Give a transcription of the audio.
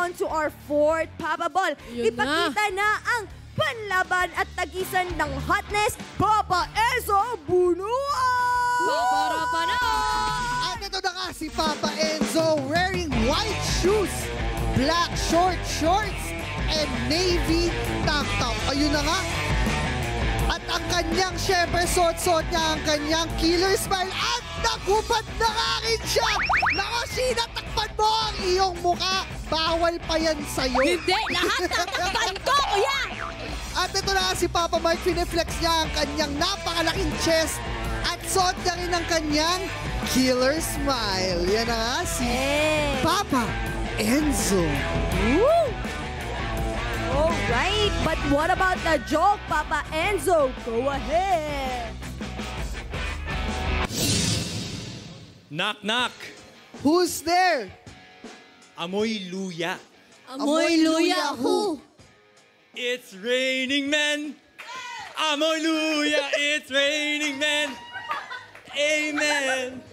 on to our fourth Papa Ball. Yun Ipakita na ang panlaban at tagisan ng hotness, Papa Enzo Bonoan! Paparapa na! At ito na nga si Papa Enzo wearing white shoes, black shorts, and navy tank top. Ayun na nga. At ang kanyang, syempre, suot niya ang kanyang killer smile at nagubad na nga rin siya. Nako, Sheena, takpan mo ang iyong muka. Bawal pa yan sa'yo. Hindi, lahat tatakpan ko, kuya! At ito na nga si Papa Mark, pineflex niya ang kanyang napakalaking chest at suot niya rin ang kanyang killer smile. Yan na nga si Papa Enzo. Woo! Alright, but what about the joke, Papa Enzo? Go ahead. Knock, knock. Who's there? Amoy luya. Amoy luya, who? It's raining men. Amoy luya, it's raining men. Amen.